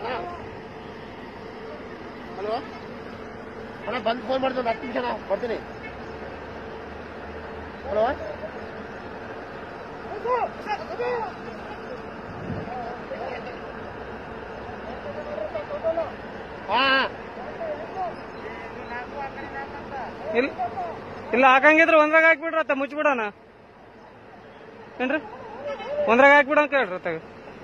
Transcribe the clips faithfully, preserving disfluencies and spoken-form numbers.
Hello ಅಣ್ಣ ಬಂದು phone ಮಾಡ್ತೀನಿ ಒಂದು ಹತ್ತು ನಿಮಿಷ ಅಣ್ಣ ಬರ್ತೀನಿ. ಹಲೋ ಹಾ ಇಲ್ಲ ಹಾಕಂಗಿದ್ರೆ ಒಂದ್ರಾಗ ಹಾಕ್ಬಿಡ್ರತ್ತ ಮುಚ್ಚಿಬಿಡೋಣ ಏನ್ರಿ ಒಂದ್ರಾಗ ಹಾಕ್ಬಿಡ ಅಂತ ಹೇಳ್ರಿ ಅತ್ತಾಗ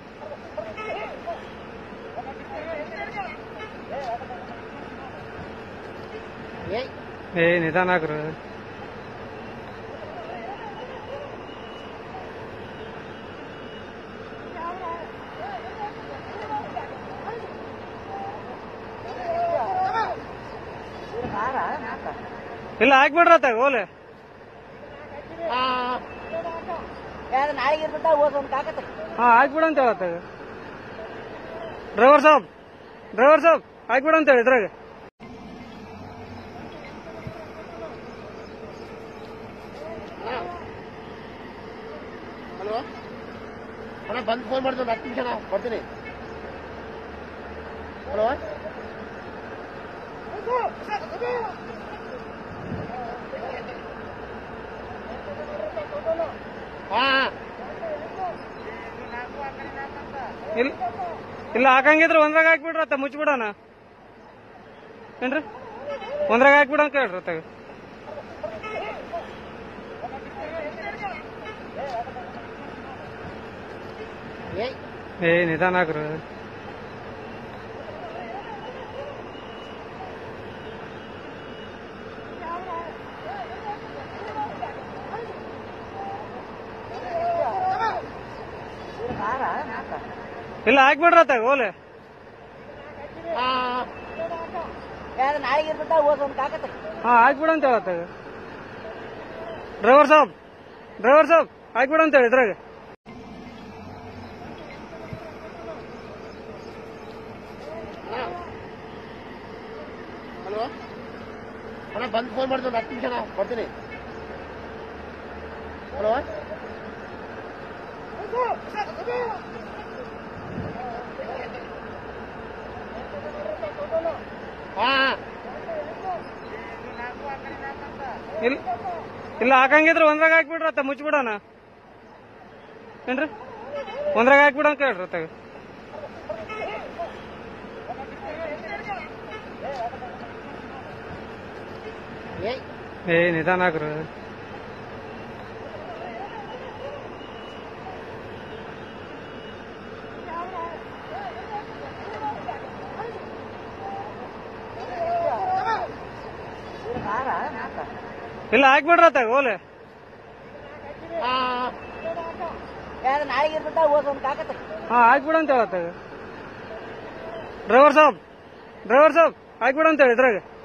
ಏ ನಿಧಾನ ಹಾಕ್ರಿ. ಇಲ್ಲ ಹಾಕ್ಬಿಡ್ರ ಅತ್ತಾಗ ಓಲೆ ಹಾ ಹಾಕ್ಬಿಡ ಅಂತ ಹೇಳತ್ತಾಗ ಡ್ರೈವರ್ ಸಾಬ್ ಡ್ರೈವರ್ ಸಾಬ್ ಹಾಕ್ಬಿಡ ಅಂತ ಹೇಳಿ ಇದ್ರಾಗ. ಹಲೋ ಅಣ್ಣ ಬಂದು ಫೋನ್ ಮಾಡ್ತೀನಿ ಒಂದು ಹತ್ತು ನಿಮಿಷ ಅಣ್ಣ ಬರ್ತೀನಿ. ಹಲೋ ಹಾ ಇಲ್ಲ ಹಾಕಂಗಿದ್ರೆ ಒಂದ್ರಾಗ ಹಾಕ್ಬಿಡ್ರತ್ತ ಮುಚ್ಚಿಬಿಡೋಣ ಏನ್ರಿ ಒಂದ್ರಾಗ ಹಾಕ್ಬಿಡ ಅಂತ ಹೇಳ್ರಿ ಅತ್ತಾಗ ಏ ನಿಧಾನ ಹಾಕ್ರಿ. ಇಲ್ಲ ಹಾಕ್ಬಿಡ್ರ ಅತ್ತಾಗ ಓಲೆ ಹಾ ಹಾ ಹಾಕ್ಬಿಡ ಅಂತ ಹೇಳತ್ತಾಗ ಡ್ರೈವರ್ ಸಾಬ್ ಡ್ರೈವರ್ ಸಾಬ್ ಹಾಕ್ಬಿಡ ಅಂತ ಹೇಳಿ ಇದ್ರಾಗ. ಹಲೋ ಅಣ್ಣ ಬಂದು ಫೋನ್ ಮಾಡ್ತೀನಿ ಒಂದು ಹತ್ತು ನಿಮಿಷ ಅಣ್ಣ ಬರ್ತೀನಿ. ಹಲೋ ಹಾ ಇಲ್ಲ ಹಾಕಂಗಿದ್ರೆ ಒಂದ್ರಾಗ ಹಾಕ್ಬಿಡ್ರತ್ತ ಮುಚ್ಚಿಬಿಡೋಣ ಏನ್ರಿ ಒಂದ್ರಾಗ ಹಾಕ್ಬಿಡ ಅಂತ ಹೇಳ್ರಿ ಅತ್ತಾಗ ಏ ನಿಧಾನ ಹಾಕ್ರಿ. ಇಲ್ಲ ಹಾಕ್ಬಿಡ್ರ ಅತ್ತಾಗ ಓಲೆ ಹಾ ಹಾ ಹಾಕ್ಬಿಡ ಅಂತ ಹೇಳತ್ತಾಗ ಡ್ರೈವರ್ ಸಾಬ್ ಡ್ರೈವರ್ ಸಾಬ್ ಹಾಕ್ಬಿಡ ಅಂತ ಹೇಳಿ ಇದ್ರಾಗ.